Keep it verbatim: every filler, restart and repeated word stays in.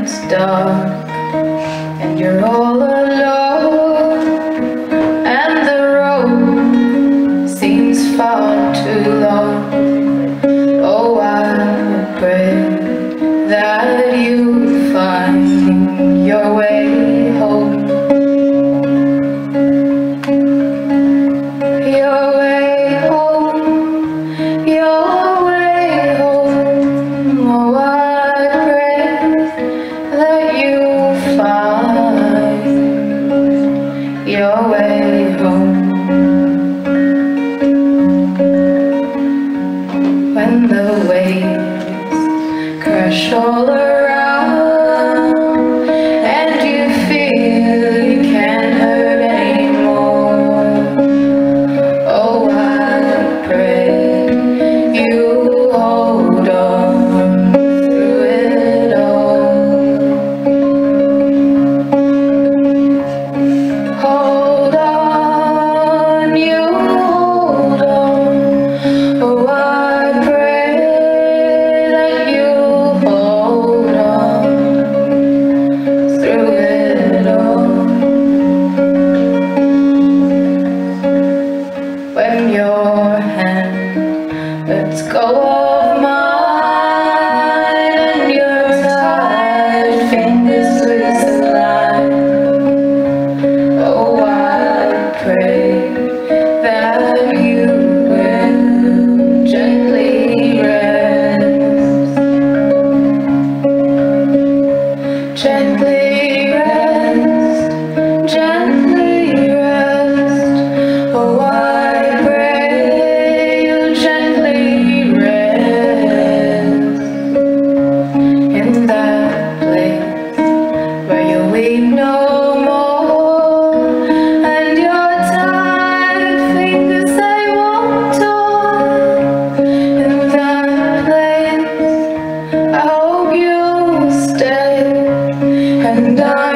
it's dark and you're all alone, and the road seems far too long. Oh, I pray that you find your way home. Your way home, your way home. Oh, I pray that you find your way home. When the waves crash all around and you feel you can't hurt anymore, oh, I pray you hold on through it all. Hold on, you hold on. Oh, I pray that you hold on through it all. When your hand lets go of mine and your tired fingers lose the line, oh, I pray that you will gently rest, gently rest, gently rest. Oh, I pray you gently rest in that place where you weep no more, and your tired fingers they won't talk. In that place I hope you'll stay, and I